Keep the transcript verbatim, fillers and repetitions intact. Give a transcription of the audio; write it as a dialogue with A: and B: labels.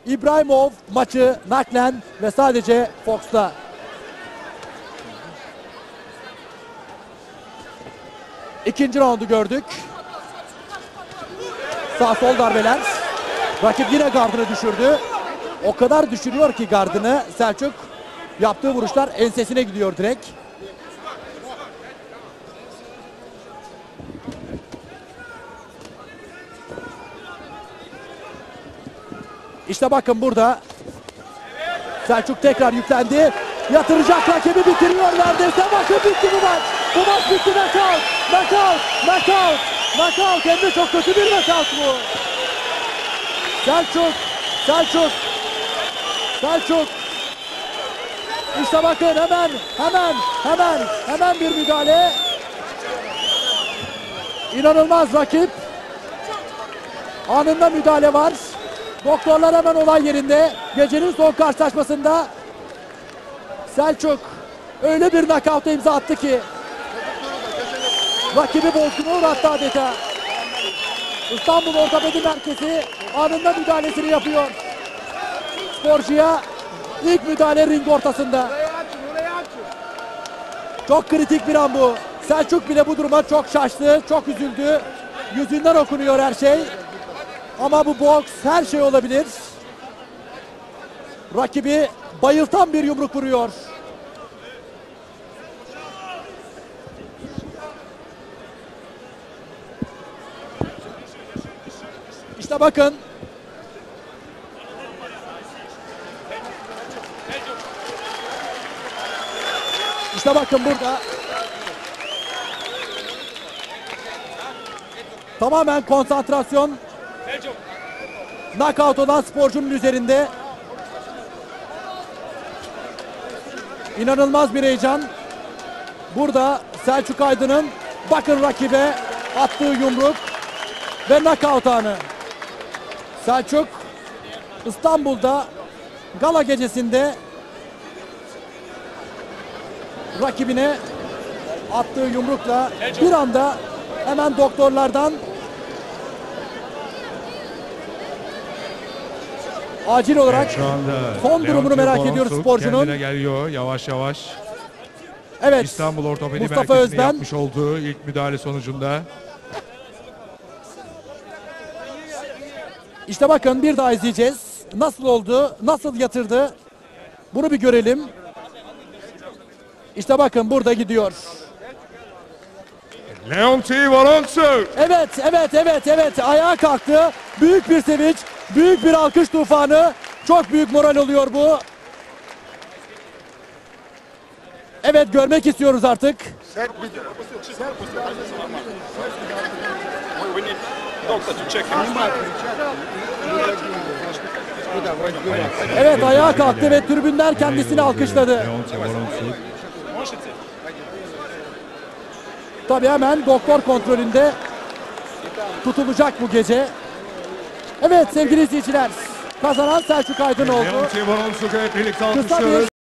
A: İbrahimov maçı naklen ve sadece Fox'ta. İkinci roundu gördük. Sağ sol darbeler. Rakip yine gardını düşürdü. O kadar düşürüyor ki gardını Selçuk. Yaptığı vuruşlar ensesine gidiyor direkt. İşte bakın burada Selçuk tekrar yüklendi. Yatıracak, rakibi bitiriyor neredeyse. Bakın bitti bu maç. Bu maç bitti. Knockout. Knockout. Knockout. Knockout. Hem de çok kötü bir knockout bu. Selçuk. Selçuk. Selçuk. İşte bakın hemen hemen hemen hemen bir müdahale. İnanılmaz rakip. Anında müdahale var. Doktorlar hemen olay yerinde. Gecenin son karşılaşmasında Selçuk öyle bir knockout'a imza attı ki rakibi bozguna uğrattı adeta. İstanbul Ortopedi Merkezi anında müdahalesini yapıyor. Sporcuya ilk müdahale ring ortasında. Çok kritik bir an bu. Selçuk bile bu duruma çok şaştı, çok üzüldü. Yüzünden okunuyor her şey. Ama bu boks her şey olabilir. Rakibi bayıltan bir yumruk vuruyor. İşte bakın. İşte bakın burada. Tamamen konsantrasyon. Knockout olan sporcunun üzerinde. İnanılmaz bir heyecan. Burada Selçuk Aydın'ın bakın rakibe attığı yumruk ve knockout anı. Selçuk İstanbul'da gala gecesinde rakibine attığı yumrukla bir anda hemen doktorlardan acil olarak
B: şu anda
A: son durumunu
B: Leonti
A: merak ediyoruz
B: Boronsuk
A: sporcunun.
B: kendine geliyor yavaş yavaş.
A: Evet.
B: İstanbul Ortopedi
A: Mustafa
B: Merkezi'nin
A: Özben
B: yapmış olduğu ilk müdahale sonucunda.
A: İşte bakın bir daha izleyeceğiz. Nasıl oldu? Nasıl yatırdı? Bunu bir görelim. İşte bakın burada gidiyor.
B: Leonti Boronsuk.
A: Evet, evet, evet, evet. Ayağa kalktı. Büyük bir sevinç, büyük bir alkış tufanı. Çok büyük moral oluyor bu. Evet, görmek istiyoruz artık. Evet, ayağa kalktı ve tribünler kendisini alkışladı.
B: Leonti Boronsuk.
A: Tabii hemen doktor kontrolünde tutulacak bu gece. Evet sevgili izleyiciler, kazanan Selçuk Aydın oldu.
B: Leonti Boronsuk'u hep birlikte
A: Kısa bir
B: alkışlıyoruz.